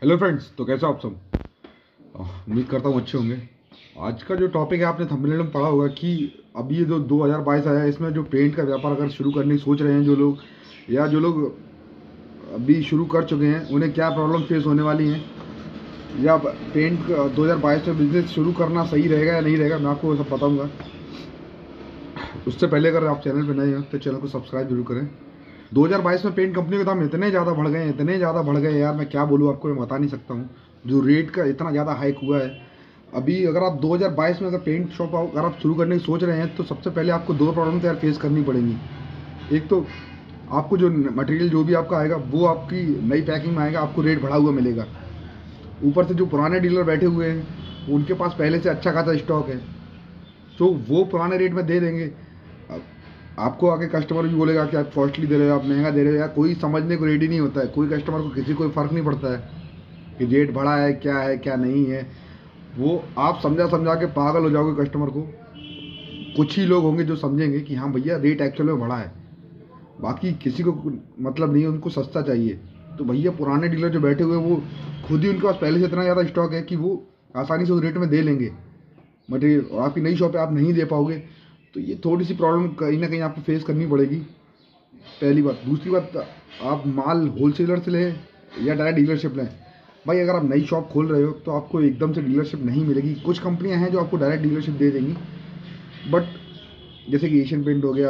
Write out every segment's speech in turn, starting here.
Hello friends, तो कैसे हो आप सब। उम्मीद करता हूँ अच्छे होंगे। आज का जो टॉपिक है आपने थंबनेल में पढ़ा होगा कि अभी ये जो 2022 आया है इसमें जो पेंट का व्यापार अगर शुरू करने की सोच रहे हैं जो लोग, या जो लोग अभी शुरू कर चुके हैं, उन्हें क्या प्रॉब्लम फेस होने वाली हैं, या पेंट 2022 में बिजनेस शुरू करना सही रहेगा या नहीं रहेगा, मैं आपको सब बताऊँगा। उससे पहले अगर आप चैनल पर नए हो तो चैनल को सब्सक्राइब जरूर करें। 2022 में पेंट कंपनी के दाम इतने ज़्यादा बढ़ गए, इतने ज़्यादा बढ़ गए यार, मैं क्या बोलूँ आपको, मैं बता नहीं सकता हूँ। जो रेट का इतना ज़्यादा हाइक हुआ है। अभी अगर आप 2022 में अगर पेंट शॉप अगर आप शुरू करने की सोच रहे हैं तो सबसे पहले आपको दो प्रॉब्लम तो यार फेस करनी पड़ेंगी। एक तो आपको जो मटेरियल जो भी आपका आएगा वो आपकी नई पैकिंग में आएगा, आपको रेट बढ़ा हुआ मिलेगा। ऊपर से जो पुराने डीलर बैठे हुए हैं उनके पास पहले से अच्छा खासा स्टॉक है, तो वो पुराने रेट में दे देंगे। आपको आगे कस्टमर भी बोलेगा कि आप कॉस्टली दे रहे हो, आप महंगा दे रहे हो। यार कोई समझने को रेडी नहीं होता है, कोई कस्टमर को किसी को फ़र्क नहीं पड़ता है कि रेट बढ़ा है क्या नहीं है। वो आप समझा समझा के पागल हो जाओगे कस्टमर को। कुछ ही लोग होंगे जो समझेंगे कि हाँ भैया रेट एक्चुअल में बढ़ा है, बाकी किसी को मतलब नहीं है, उनको सस्ता चाहिए। तो भैया पुराने डीलर जो बैठे हुए हैं वो खुद ही उनके पास पहले से इतना ज़्यादा स्टॉक है कि वो आसानी से उस रेट में दे लेंगे मटेरियल, और आपकी नई शॉप पे आप नहीं दे पाओगे। तो ये थोड़ी सी प्रॉब्लम कहीं ना कहीं आपको फेस करनी पड़ेगी, पहली बात। दूसरी बात, आप माल होलसेलर से लें या डायरेक्ट डीलरशिप लें। भाई अगर आप नई शॉप खोल रहे हो तो आपको एकदम से डीलरशिप नहीं मिलेगी। कुछ कंपनियां हैं जो आपको डायरेक्ट डीलरशिप दे देंगी, बट जैसे कि एशियन पेंट हो गया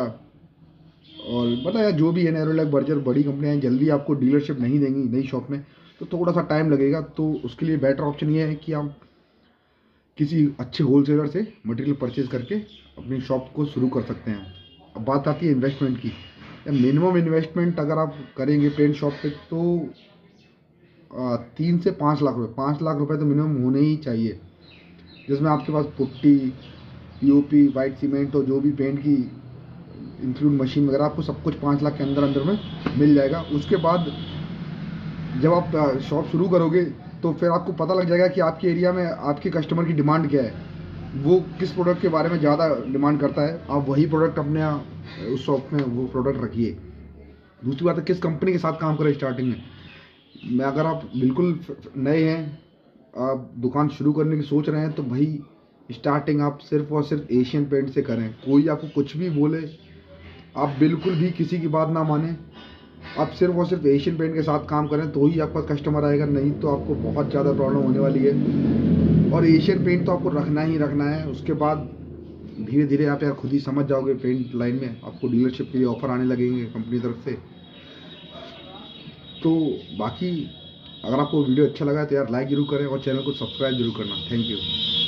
और बताया जो भी है नेरोलैक, बर्जर, बड़ी कंपनियां हैं, जल्दी आपको डीलरशिप नहीं देंगी नई शॉप में, तो थोड़ा सा टाइम लगेगा। तो उसके लिए बेटर ऑप्शन ये है कि आप किसी अच्छे होलसेलर से मटेरियल परचेज करके अपनी शॉप को शुरू कर सकते हैं। अब बात आती है इन्वेस्टमेंट की। मिनिमम इन्वेस्टमेंट अगर आप करेंगे पेंट शॉप पे तो 3 से 5 लाख रुपए, 5 लाख रुपए तो मिनिमम होने ही चाहिए, जिसमें आपके पास पुट्टी, पीओपी, वाइट सीमेंट और जो भी पेंट की इंक्लूड मशीन वगैरह, आपको सब कुछ 5 लाख के अंदर अंदर में मिल जाएगा। उसके बाद जब आप शॉप शुरू करोगे तो फिर आपको पता लग जाएगा कि आपके एरिया में आपके कस्टमर की डिमांड क्या है, वो किस प्रोडक्ट के बारे में ज़्यादा डिमांड करता है, आप वही प्रोडक्ट अपने उस शॉप में वो प्रोडक्ट रखिए। दूसरी बात है किस कंपनी के साथ काम करें स्टार्टिंग में अगर आप बिल्कुल नए हैं, आप दुकान शुरू करने की सोच रहे हैं, तो भाई स्टार्टिंग आप सिर्फ और सिर्फ एशियन पेंट से करें। कोई आपको कुछ भी बोले, आप बिल्कुल भी किसी की बात ना माने, आप सिर्फ और सिर्फ एशियन पेंट के साथ काम करें तो ही आपका कस्टमर आएगा, नहीं तो आपको बहुत ज़्यादा प्रॉब्लम होने वाली है। और एशियन पेंट तो आपको रखना ही रखना है। उसके बाद धीरे धीरे आप यार खुद ही समझ जाओगे, पेंट लाइन में आपको डीलरशिप के लिए ऑफर आने लगेंगे कंपनी तरफ से। तो बाकी अगर आपको वीडियो अच्छा लगा तो यार लाइक जरूर करें और चैनल को सब्सक्राइब जरूर करना। Thank you.